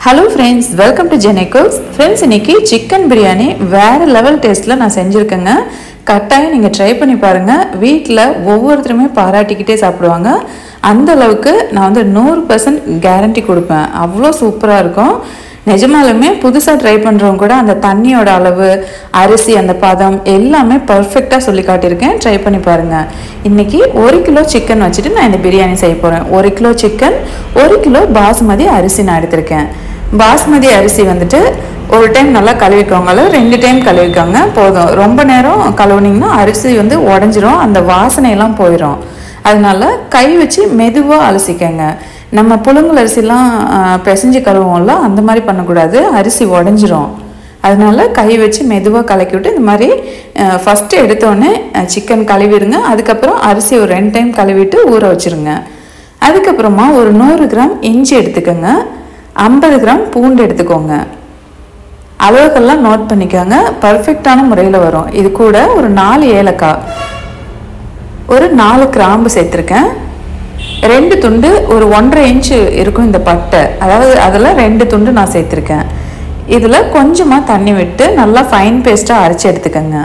Hello friends, welcome to Jenny Cooks. Friends, இன்னைக்கு chicken biryani வேற level டேஸ்ட்ல நான் செஞ்சிருக்கேங்க. கட்டாயம் நீங்க ட்ரை பண்ணி பாருங்க. வீட்ல ஒவ்வொருத்தருமே பாராட்டிக்கிட்டே சாப்பிடுவாங்க. அந்த அளவுக்கு நான் வந்து 100% கேரண்டி கொடுப்பேன். அவ்வளோ சூப்பரா இருக்கும். நிஜமாலுமே புதுசா ட்ரை பண்றவங்க கூட அந்த தண்ணியோட அளவு, அரிசி அந்த பதம் எல்லாமே பெர்ஃபெக்ட்டா சொல்லி காட்டியிருக்கேன். ட்ரை பண்ணி பாருங்க. இன்னைக்கு 1 கிலோ சிக்கன் வச்சுட்டு நான் இந்த பிரியாணி செய்ய போறேன். 1 கிலோ சிக்கன், 1 கிலோ பாஸ்மதி அரிசி நான் எடுத்திருக்கேன். பாஸ்மதி அரிசி வந்துட்டு ஒரு டைம் நல்லா கழுவிக்கோங்க, 2 டைம் கழுவிக்கோங்க போதும். ரொம்ப நேரம் கழுவுனீங்கன்னா அரிசி வந்து உடஞ்சிரும், அந்த வாசனையெல்லாம் போயிடும். அதனால கை வச்சு மெதுவாக அலசிக்கங்க. நம்ம புழுங்கல் அரிசிலாம் பிசைஞ்சு கழுவுவோம்ல, அந்த மாதிரி பண்ணக்கூடாது, அரிசி உடஞ்சிரும். அதனால கை வச்சு மெதுவாக கலக்கி விட்டு இந்த மாதிரி ஃபஸ்ட்டு எடுத்தோடனே சிக்கன் கழுவிடுங்க. அதுக்கப்புறம் அரிசி ஒரு 2 டைம் கழுவிட்டு ஊற வச்சுருங்க. அதுக்கப்புறமா ஒரு 100 கிராம் இஞ்சி எடுத்துக்கோங்க, 50 கிராம் பூண்டு எடுத்துக்கோங்க. அளவுக்கெல்லாம் நோட் பண்ணிக்கோங்க, பர்ஃபெக்டான முறையில் வரும். இது கூட ஒரு 4 ஏலக்காய், ஒரு 4 கிராம்பு சேர்த்துருக்கேன், 2 துண்டு ஒரு 1.5 இன்ச்சு இருக்கும் இந்த பட்டை, அதாவது அதில் 2 துண்டு நான் சேர்த்துருக்கேன். இதில் கொஞ்சமாக தண்ணி விட்டு நல்லா ஃபைன் பேஸ்ட்டாக அரைச்சி எடுத்துக்கோங்க.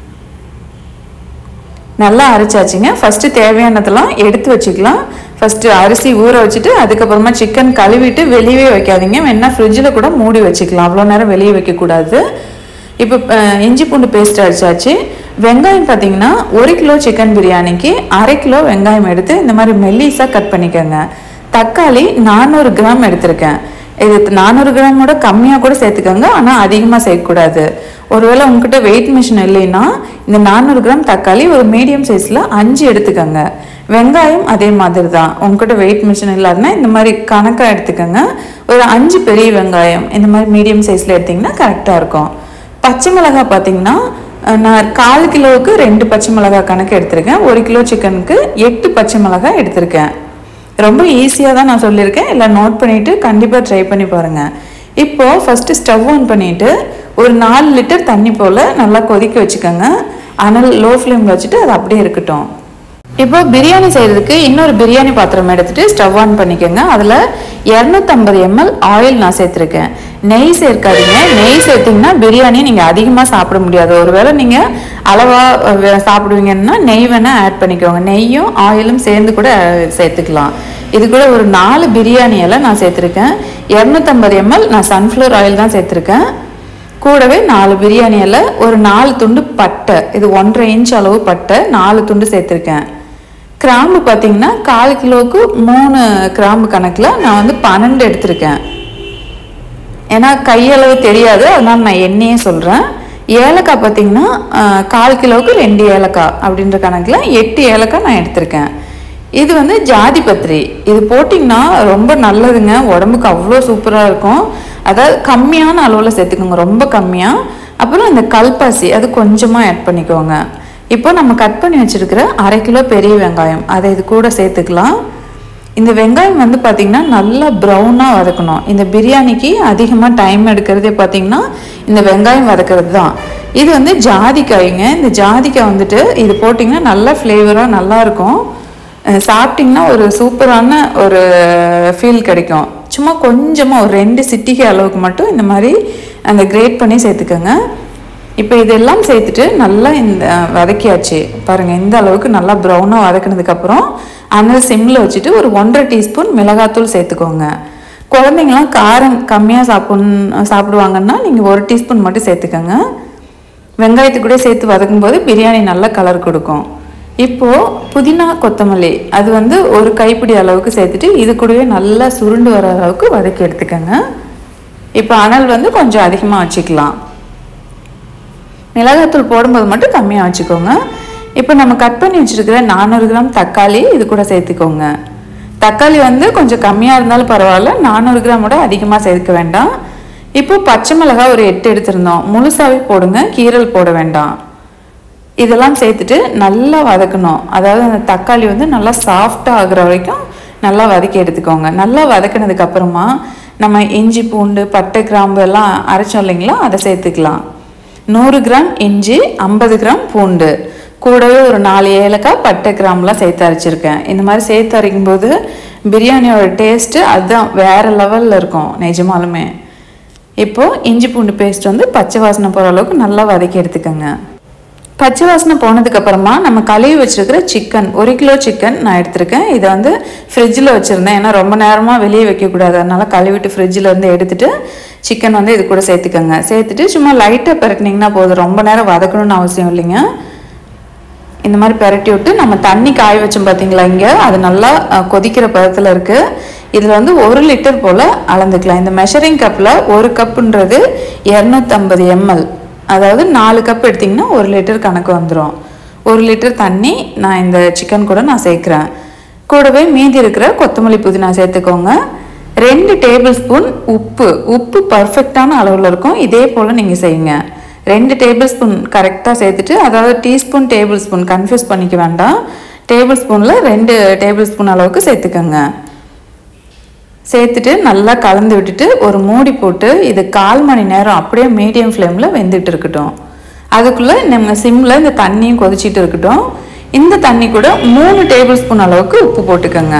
நல்லா அரைச்சாச்சுங்க. ஃபஸ்ட்டு தேவையானதெல்லாம் எடுத்து வச்சுக்கலாம். ஃபஸ்ட்டு அரிசி ஊற வச்சுட்டு அதுக்கப்புறமா சிக்கன் கழுவிட்டு வெளியே வைக்காதீங்க, வேணா ஃப்ரிட்ஜில் கூட மூடி வச்சுக்கலாம், அவ்வளோ நேரம் வெளியே வைக்கக்கூடாது. இப்போ இஞ்சி பூண்டு பேஸ்ட் அரைச்சாச்சு. வெங்காயம் பார்த்தீங்கன்னா 1 கிலோ சிக்கன் பிரியாணிக்கு 1/2 கிலோ வெங்காயம் எடுத்து இந்த மாதிரி மெல்லிஸாக கட் பண்ணிக்கோங்க. தக்காளி 400 கிராம் எடுத்திருக்கேன். இது 400 கிராமோட கம்மியாக கூட சேர்த்துக்கோங்க, ஆனால் அதிகமாக சேர்க்கக்கூடாது. ஒருவேளை உங்ககிட்ட வெயிட் மிஷின் இல்லைன்னா இந்த 400 கிராம் தக்காளி ஒரு மீடியம் சைஸில் 5 எடுத்துக்கோங்க. வெங்காயம் அதே மாதிரி தான், உங்ககிட்ட வெயிட் மிஷின் இல்லாதுன்னா இந்த மாதிரி கணக்காக எடுத்துக்கோங்க. ஒரு 5 பெரிய வெங்காயம் இந்த மாதிரி மீடியம் சைஸில் எடுத்திங்கன்னா கரெக்டாக இருக்கும். பச்சை மிளகாய் பார்த்தீங்கன்னா நான் 1/4 கிலோவுக்கு 2 பச்சை மிளகாய் கணக்கு எடுத்திருக்கேன். 1 கிலோ சிக்கனுக்கு 8 பச்சை மிளகாய் எடுத்திருக்கேன். ரொம்ப ஈஸியாக தான் நான் சொல்லியிருக்கேன், எல்லாம் நோட் பண்ணிவிட்டு கண்டிப்பாக ட்ரை பண்ணி பாருங்கள். இப்போது ஃபஸ்ட்டு ஸ்டவ் ஆன் பண்ணிவிட்டு ஒரு 4 லிட்டர் தண்ணி போல் நல்லா கொதிக்க வச்சுக்கோங்க. அனல் லோ ஃப்ளேமில் வச்சுட்டு அது அப்படியே இருக்கட்டும். இப்போ பிரியாணி செய்கிறதுக்கு இன்னொரு பிரியாணி பாத்திரம் எடுத்துகிட்டு ஸ்டவ் ஆன் பண்ணிக்கோங்க. அதில் 250 ml ஆயில் நான் சேர்த்துருக்கேன். நெய் சேர்க்காதீங்க, நெய் சேர்த்திங்கன்னா பிரியாணி நீங்கள் அதிகமாக சாப்பிட முடியாது. ஒருவேளை நீங்கள் அளவாக சாப்பிடுவீங்கன்னா நெய் வேணால் ஆட் பண்ணிக்கோங்க. நெய்யும் ஆயிலும் சேர்ந்து கூட சேர்த்துக்கலாம். இது கூட ஒரு 4 பிரியாணி இலை நான் சேர்த்துருக்கேன். 250 ml நான் சன்ஃப்ளவர் ஆயில் தான் சேர்த்துருக்கேன். கூடவே 4 பிரியாணி இலை, ஒரு 4 துண்டு பட்டை, இது 1.5 இன்ச் அளவு பட்டை 4 துண்டு சேர்த்துருக்கேன். கிராம்பு பார்த்தீங்கன்னா 1/4 கிலோவுக்கு 3 கிராம்பு கணக்கில் நான் வந்து 12 எடுத்திருக்கேன். ஏன்னா கையளவு தெரியாது, அதனால நான் எண்ணெயே சொல்கிறேன். ஏலக்காய் பார்த்தீங்கன்னா 1/4 கிலோவுக்கு 2 ஏலக்காய் அப்படின்ற கணக்கில் 8 ஏலக்காய் நான் எடுத்திருக்கேன். இது வந்து ஜாதி பத்திரி, இது போட்டிங்கன்னா ரொம்ப நல்லதுங்க, உடம்புக்கு அவ்வளோ சூப்பராக இருக்கும். அதாவது கம்மியான அளவில் சேர்த்துக்கோங்க, ரொம்ப கம்மியாக. அப்புறம் இந்த கல்பாசி அது கொஞ்சமாக ஆட் பண்ணிக்கோங்க. இப்போ நம்ம கட் பண்ணி வச்சுருக்கிற 1/2 கிலோ பெரிய வெங்காயம் அதை இது கூட சேர்த்துக்கலாம். இந்த வெங்காயம் வந்து பார்த்திங்கன்னா நல்லா ப்ரௌனாக வதக்கணும். இந்த பிரியாணிக்கு அதிகமாக டைம் எடுக்கிறதே பார்த்திங்கன்னா இந்த வெங்காயம் வதக்கிறது தான். இது வந்து ஜாதிக்காய்ங்க. இந்த ஜாதிக்காய் வந்துட்டு இது போட்டிங்கன்னா நல்லா ஃப்ளேவராக நல்லாயிருக்கும். சாப்பிட்டிங்கன்னா ஒரு சூப்பரான ஒரு ஃபீல் கிடைக்கும். சும்மா கொஞ்சமாக ஒரு 2 சிட்டிகை அளவுக்கு மட்டும் இந்த மாதிரி அந்த கிரேட் பண்ணி சேர்த்துக்கோங்க. இப்போ இதெல்லாம் சேர்த்துட்டு நல்லா இந்த வதக்கியாச்சு பாருங்கள். இந்த அளவுக்கு நல்லா ப்ரௌனாக வதக்கினதுக்கப்புறம் அனல் சிம்மில் வச்சுட்டு ஒரு 1.5 டீஸ்பூன் மிளகாத்தூள் சேர்த்துக்கோங்க. குழந்தைங்களாம் காரம் கம்மியாக சாப்பிடுவாங்கன்னா நீங்கள் 1 டீஸ்பூன் மட்டும் சேர்த்துக்கோங்க. வெங்காயத்து கூட சேர்த்து வதக்கும்போது பிரியாணி நல்லா கலர் கொடுக்கும். இப்போது புதினா கொத்தமல்லி அது வந்து ஒரு கைப்பிடி அளவுக்கு சேர்த்துட்டு இது கூடவே நல்லா சுருண்டு வர அளவுக்கு வதக்கி எடுத்துக்கோங்க. இப்போ அனல் வந்து கொஞ்சம் அதிகமாக வச்சுக்கலாம். மிளகாத்தூள் போடும்போது மட்டும் கம்மியாக வச்சுக்கோங்க. இப்போ நம்ம கட் பண்ணி வச்சுருக்கிற 400 கிராம் தக்காளி இது கூட சேர்த்துக்கோங்க. தக்காளி வந்து கொஞ்சம் கம்மியாக இருந்தாலும் பரவாயில்ல, 400 கிராமோட அதிகமாக சேர்க்க வேண்டாம். இப்போ பச்சை மிளகாய் ஒரு 8 எடுத்திருந்தோம், முழுசாகவே போடுங்க, கீரல் போட வேண்டாம். இதெல்லாம் சேர்த்துட்டு நல்லா வதக்கணும். அதாவது அந்த தக்காளி வந்து நல்லா சாஃப்டாக ஆகுற வரைக்கும் நல்லா வதக்கி எடுத்துக்கோங்க. நல்லா வதக்கினதுக்கப்புறமா நம்ம இஞ்சி பூண்டு பட்டை கிராம்பு எல்லாம் அரைச்சோம் இல்லைங்களா, அதை சேர்த்துக்கலாம். 100 கிராம் இஞ்சி, 50 கிராம் பூண்டு, கூடவே ஒரு 4 ஏலக்காய் பட்டை கிராம்பெலாம் சேர்த்து அரைச்சிருக்கேன். இந்த மாதிரி சேர்த்து அரைக்கும்போது பிரியாணியோட டேஸ்ட்டு அதுதான் வேறு லெவலில் இருக்கும் நிஜமாலுமே. இப்போது இஞ்சி பூண்டு பேஸ்ட் வந்து பச்சை வாசனை போகிற அளவுக்கு நல்லா வதக்கி எடுத்துக்கோங்க. பச்சை வாசனை போனதுக்கப்புறமா நம்ம கழுவி வச்சுருக்கிற சிக்கன் 1 கிலோ சிக்கன் நான் எடுத்திருக்கேன். இதை வந்து ஃப்ரிட்ஜில் வச்சுருந்தேன், ஏன்னா ரொம்ப நேரமாக வெளியே வைக்கக்கூடாது, அதனால் கழுவிட்டு ஃப்ரிட்ஜில் இருந்து எடுத்துகிட்டு சிக்கன் வந்து இது கூட சேர்த்துக்கோங்க. சேர்த்துட்டு சும்மா லைட்டாக பெரட்டினீங்கன்னா போதும், ரொம்ப நேரம் வதக்கணும்னு அவசியம் இல்லைங்க. இந்த மாதிரி பெரட்டி விட்டு நம்ம தண்ணி காய வச்சோம் பார்த்தீங்களா, இங்கே அது நல்லா கொதிக்கிற பதத்தில் இருக்குது. இதில் வந்து 1 லிட்டர் போல் அளந்துக்கலாம். இந்த மெஷரிங் கப்பில் 1 கப்புன்றது 250 ml, அதாவது 4 கப் எடுத்திங்கன்னா 1 லிட்டர் கணக்கு வந்துடும். 1 லிட்டர் தண்ணி நான் இந்த சிக்கன் கூட நான் சேர்க்குறேன். கூடவே மீதி இருக்கிற கொத்தமல்லி புதினா சேர்த்துக்கோங்க. 2 டேபிள் ஸ்பூன் உப்பு பர்ஃபெக்டான அளவில் இருக்கும். இதே போல் நீங்கள் செய்யுங்க. 2 டேபிள் ஸ்பூன் கரெக்டாக சேர்த்துட்டு, அதாவது டீஸ்பூன் டேபிள் ஸ்பூன் கன்ஃபியூஸ் பண்ணிக்க வேண்டாம். டேபிள் ஸ்பூனில் 2 டேபிள் ஸ்பூன் அளவுக்கு சேர்த்துக்கோங்க. சேர்த்துட்டு நல்லா கலந்து விட்டுட்டு ஒரு மூடி போட்டு இது 1/4 மணி நேரம் அப்படியே மீடியம் ஃப்ளேமில் வெந்துட்டு இருக்கட்டும். அதுக்குள்ளே நம்ம சிம்மில் இந்த தண்ணியும் கொதிச்சிட்டு இருக்கட்டும். இந்த தண்ணி கூட 3 டேபிள் ஸ்பூன் அளவுக்கு உப்பு போட்டுக்கோங்க.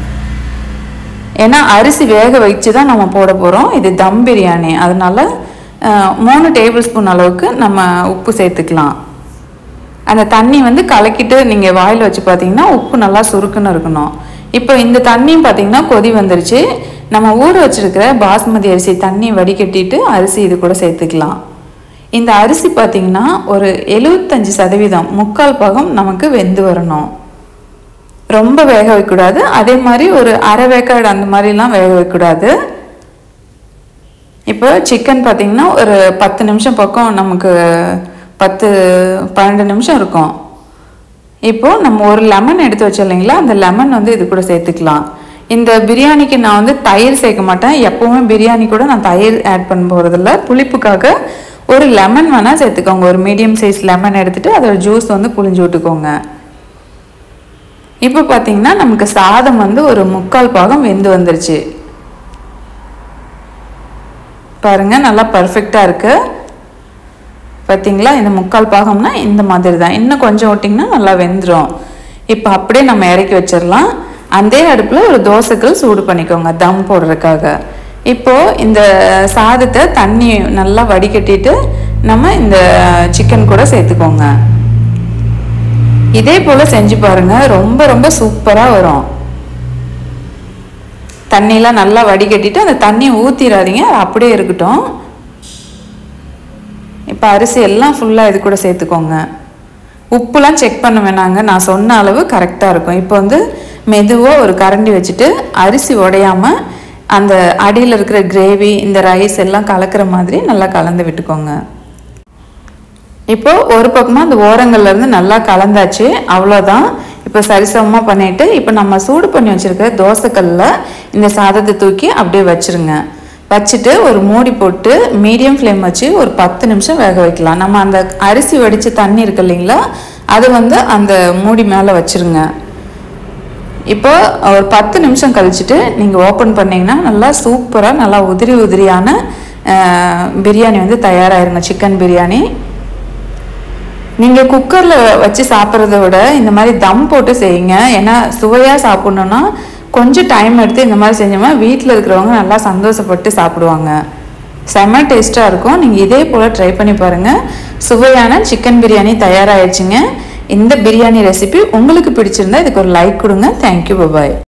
ஏன்னா அரிசி வேக வச்சு தான் நம்ம போட போகிறோம், இது தம் பிரியாணி, அதனால 3 டேபிள் ஸ்பூன் அளவுக்கு நம்ம உப்பு சேர்த்துக்கலாம். அந்த தண்ணி வந்து கலக்கிட்டு நீங்கள் வாயில் வச்சு பார்த்தீங்கன்னா உப்பு நல்லா சுருக்குன்னு இருக்கணும். இப்போ இந்த தண்ணியும் பார்த்தீங்கன்னா கொதி வந்துருச்சு. நம்ம ஊற வச்சுருக்கிற பாஸ்மதி அரிசி தண்ணி வடிகட்டிட்டு அரிசி இது கூட சேர்த்துக்கலாம். இந்த அரிசி பார்த்தீங்கன்னா ஒரு 75% 3/4 பாகம் நமக்கு வெந்து வரணும். ரொம்ப வேக வைக்கக்கூடாது, அதே மாதிரி ஒரு அரை வேக்காடு அந்த மாதிரிலாம் வேக வைக்கக்கூடாது. இப்போ சிக்கன் பார்த்திங்கன்னா ஒரு 10 நிமிஷம் பக்கம், நமக்கு 10-12 நிமிஷம் இருக்கும். இப்போது நம்ம ஒரு லெமன் எடுத்து வச்சோம் இல்லைங்களா, அந்த லெமன் வந்து இது கூட சேர்த்துக்கலாம். இந்த பிரியாணிக்கு நான் வந்து தயிர் சேர்க்க மாட்டேன், எப்போவுமே பிரியாணி கூட நான் தயிர் ஆட் பண்ண போகிறதில்ல. புளிப்புக்காக ஒரு லெமன் வேணால் சேர்த்துக்கோங்க. ஒரு மீடியம் சைஸ் லெமன் எடுத்துகிட்டு அதோட ஜூஸ் வந்து புளிஞ்சு விட்டுக்கோங்க. இப்போ பார்த்திங்கன்னா நமக்கு சாதம் வந்து ஒரு 3/4 பாகம் வெந்து வந்துருச்சு. பாருங்கள், நல்லா பர்ஃபெக்டாக இருக்குது. பார்த்தீங்களா, இந்த 3/4 பாகம்னா இந்த மாதிரி தான். இன்னும் கொஞ்சம் விட்டிங்கன்னா நல்லா வெந்துடும். இப்போ அப்படியே நம்ம இறக்கி வச்சிடலாம். அதே அடுப்பில் ஒரு தோசைக்கல் சூடு பண்ணிக்கோங்க தம் போடுறதுக்காக. இப்போது இந்த சாதத்தை தண்ணி நல்லா வடிகட்டிட்டு நம்ம இந்த சிக்கன் கூட சேர்த்துக்கோங்க. இதே போல் செஞ்சு பாருங்கள், ரொம்ப ரொம்ப சூப்பராக வரும். தண்ணியெலாம் நல்லா வடிகட்டிட்டு அந்த தண்ணியை ஊற்றிடாதீங்க, அது அப்படியே இருக்கட்டும். இப்போ அரிசி எல்லாம் ஃபுல்லாக இது கூட சேர்த்துக்கோங்க. உப்புலாம் செக் பண்ண வேணாங்க, நான் சொன்ன அளவு கரெக்டாக இருக்கும். இப்போ வந்து மெதுவாக ஒரு கரண்டி வச்சுட்டு அரிசி உடையாமல் அந்த அடியில் இருக்கிற கிரேவி இந்த ரைஸ் எல்லாம் கலக்கிற மாதிரி நல்லா கலந்து விட்டுக்கோங்க. இப்போது ஒரு பக்கமாக அந்த ஓரங்கள்லேருந்து நல்லா கலந்தாச்சு, அவ்வளோதான். இப்போ சரிசமமாக பண்ணிவிட்டு இப்போ நம்ம சூடு பண்ணி வச்சுருக்க தோசைக்கல்லில் இந்த சாதத்தை தூக்கி அப்படியே வச்சுருங்க. வச்சுட்டு ஒரு மூடி போட்டு மீடியம் ஃப்ளேம் வச்சு ஒரு 10 நிமிஷம் வேக வைக்கலாம். நம்ம அந்த அரிசி வடித்த தண்ணி இருக்கு இல்லைங்களா, அது வந்து அந்த மூடி மேலே வச்சுருங்க. இப்போ ஒரு 10 நிமிஷம் கழிச்சுட்டு நீங்கள் ஓப்பன் பண்ணிங்கன்னா நல்லா சூப்பராக நல்லா உதிரியான பிரியாணி வந்து தயாராகிருங்க. சிக்கன் பிரியாணி நீங்கள் குக்கரில் வச்சு சாப்பிட்றத விட இந்த மாதிரி தம் போட்டு செய்யுங்க. ஏன்னா சுவையாக சாப்பிட்ணுன்னா கொஞ்சம் டைம் எடுத்து இந்த மாதிரி செஞ்சோம்னா வீட்டில் இருக்கிறவங்க நல்லா சந்தோஷப்பட்டு சாப்பிடுவாங்க. செம்ம டேஸ்ட்டாக இருக்கும். நீங்கள் இதே போல் ட்ரை பண்ணி பாருங்கள். சுவையான சிக்கன் பிரியாணி தயாராகிடுச்சுங்க. இந்த பிரியாணி ரெசிபி உங்களுக்கு பிடிச்சிருந்தா இதுக்கு ஒரு லைக் கொடுங்க. தேங்க்யூ, பாய்.